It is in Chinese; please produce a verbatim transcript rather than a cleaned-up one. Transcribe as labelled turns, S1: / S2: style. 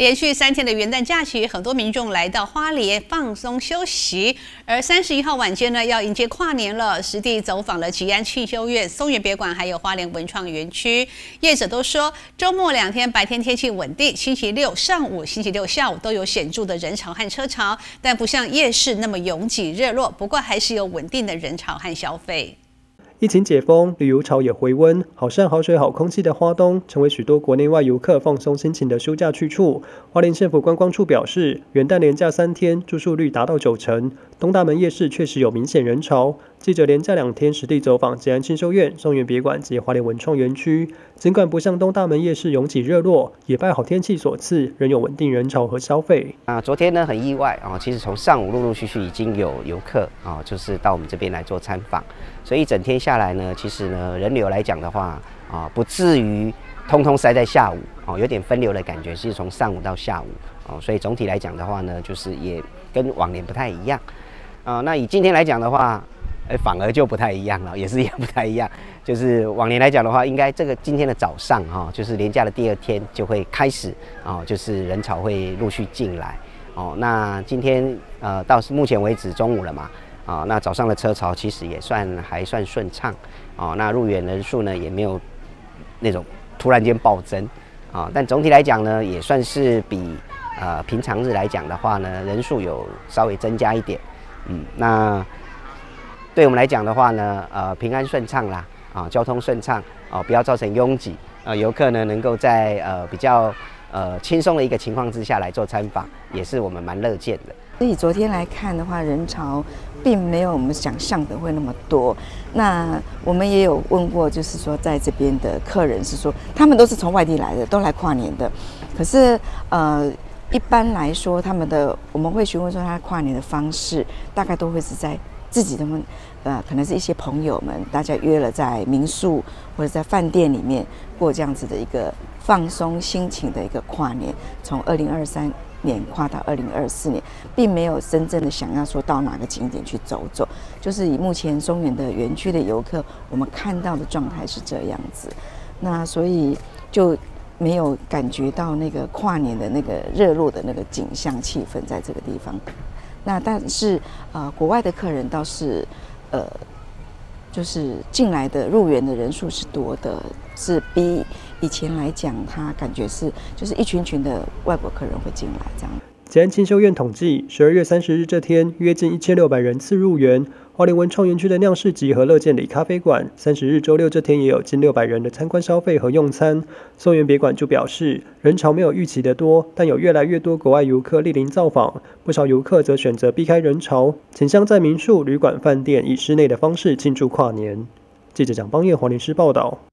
S1: 连续三天的元旦假期，很多民众来到花莲放松休息。而三十一号晚间呢，要迎接跨年了，实地走访了吉安庆修院、松原别馆，还有花莲文创园区。业者都说，周末两天白天天气稳定，星期六上午、星期六下午都有显著的人潮和车潮，但不像夜市那么拥挤热络。不过还是有稳定的人潮和消费。
S2: 疫情解封，旅游潮也回温，好山好水好空气的花东，成为许多国内外游客放松心情的休假去处。花莲县府观光处表示，元旦连假三天，住宿率达到九成。东大门夜市确实有明显人潮。记者连假两天实地走访吉安庆修院、松原别馆及花莲文创园区，尽管不像东大门夜市拥挤热络，也拜好天气所赐，仍有稳定人潮和消费。
S3: 啊，昨天呢很意外啊，其实从上午陆陆续续已经有游客啊，就是到我们这边来做参访。 所以一整天下来呢，其实呢人流来讲的话啊，不至于通通塞在下午哦，有点分流的感觉，是从上午到下午哦，所以总体来讲的话呢，就是也跟往年不太一样啊。那以今天来讲的话，哎，反而就不太一样了，也是也不太一样。就是往年来讲的话，应该这个今天的早上哈，就是连假的第二天就会开始啊，就是人潮会陆续进来哦。那今天呃到目前为止中午了嘛。 啊，那早上的车潮其实也算还算顺畅，啊，那入园人数呢也没有那种突然间暴增，啊，但总体来讲呢，也算是比呃平常日来讲的话呢，人数有稍微增加一点，嗯，那对我们来讲的话呢，呃，平安顺畅啦，啊，交通顺畅，啊，不要造成拥挤，呃，游客呢能够在呃比较呃轻松的一个情况之下来做参访，也是我们蛮乐见的。
S4: 所以昨天来看的话，人潮并没有我们想象的会那么多。那我们也有问过，就是说在这边的客人是说，他们都是从外地来的，都来跨年的。可是呃，一般来说，他们的我们会询问说他跨年的方式，大概都会是在自己的呃，可能是一些朋友们，大家约了在民宿或者在饭店里面过这样子的一个放松心情的一个跨年，从二零二三。 年跨到二零二四年，并没有真正的想要说到哪个景点去走走，就是以目前松原的园区的游客，我们看到的状态是这样子，那所以就没有感觉到那个跨年的那个热络的那个景象气氛在这个地方。那但是呃，国外的客人倒是呃，就是进来的入园的人数是多的，是比 以前来讲，他感觉是就是一群群的外国客人会进来这样。
S2: 吉安庆修院统计，十二月三十日这天，约近一千六百人次入园。花莲文创园区的酿市集和乐见里咖啡馆，三十日周六这天也有近六百人的参观消费和用餐。松原别馆就表示，人潮没有预期的多，但有越来越多国外游客莅临造访，不少游客则选择避开人潮，倾向在民宿、旅馆、饭店以室内的方式庆祝跨年。记者蒋邦彦、黄连诗报道。